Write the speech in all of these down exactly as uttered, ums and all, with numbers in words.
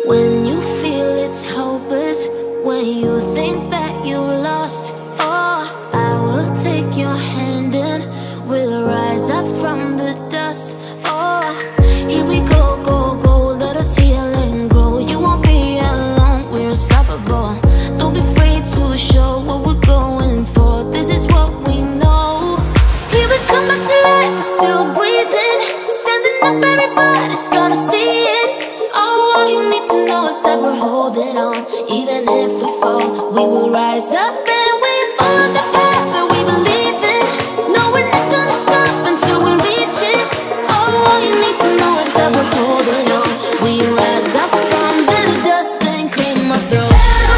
When you feel it's hopeless, when you think that you lost, oh, I will take your hand and we'll rise up from the dust. Oh, here we go, go, go, let us heal and grow. You won't be alone, we're unstoppable. Don't be afraid to show what we're going for. This is what we know. Here we come back to life, we're still breathing. Standing up, everybody's gonna see it. Oh, all you need to know is that we're holding on. Even if we fall, we will rise up and we follow the path that we believe in. No, we're not gonna stop until we reach it. Oh, all you need to know is that we're holding on. We rise up from the dust and claim our throne.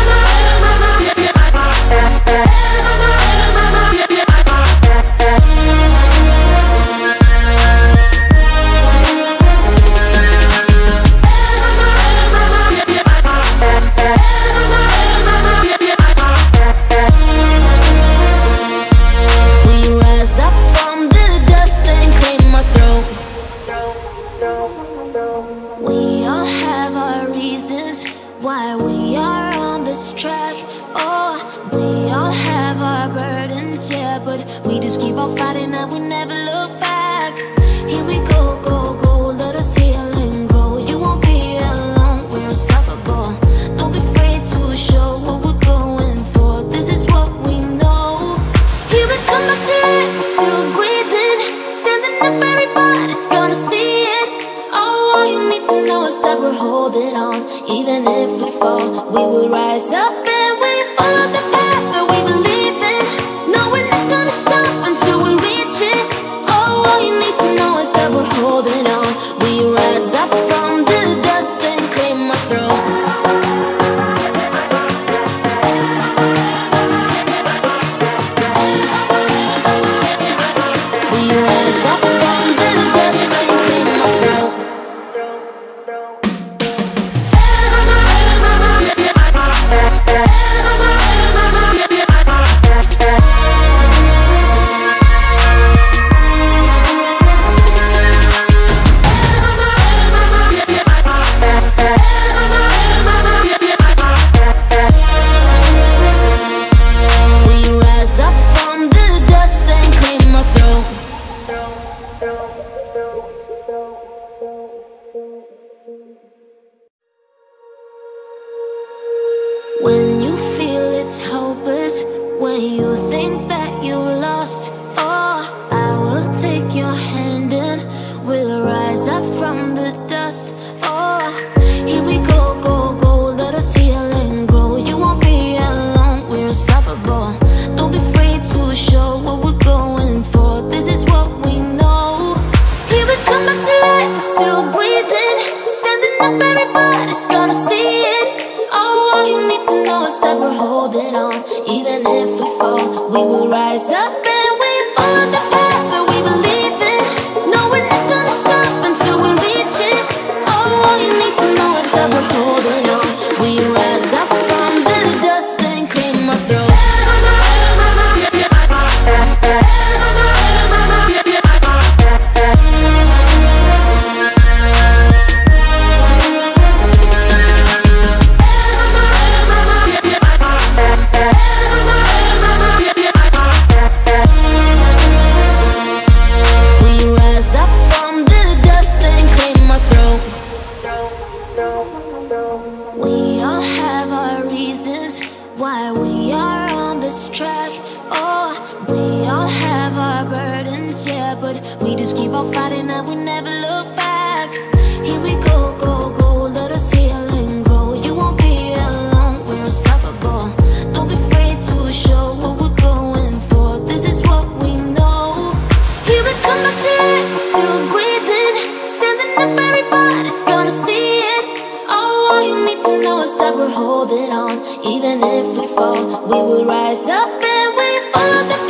We all have our reasons why we are on this track. Oh, we all have our burdens, yeah, but we just keep on fighting and we never look back. Here we go, go, go, let us heal and grow. You won't be alone, we're unstoppable. Don't be afraid to show what we're going for. This is what we know. Here we come back to life, we're still breathing. Standing up, everybody's gonna see it. Oh, all you need to know is that we're holding on. Even if we fall, we will rise up and we follow the path that we believe in. No, we're not gonna stop until we reach it. Oh, all you need to know is that we're holding on. We rise up from the dust and claim our throne. We rise up from the dust and claim our throne. When you feel it's hopeless, when you think that you lost, oh, I will take your hand and we'll rise up from the dust. Oh, here we go, go, go, let us heal and grow. You won't be alone, we're unstoppable. Don't be afraid to show what we're going for. This is what we know. Here we come back to life, we're still breathing. Standing up, everybody's gonna see it. Oh, all you need to know is that we're holding on. Even if we fall, we will rise up and we follow the path that we believe in. No, we're not gonna stop until we reach it. Oh, all you need to know is that we're holding on. We rise up from the dust and claim our throne. We all have our reasons why we are on this track. Oh, we all have our burdens, yeah, but we just keep on fighting and we never look back. Here we go, go, go, let us heal and grow. You won't be alone, we're unstoppable. Don't be afraid to show what we're going for. This is what we know. Here we come back to life, we're still breathing. Standing up, everybody's gonna see it. Oh, all you need to know is that we're holding on. Even if we fall, we will rise up and we follow the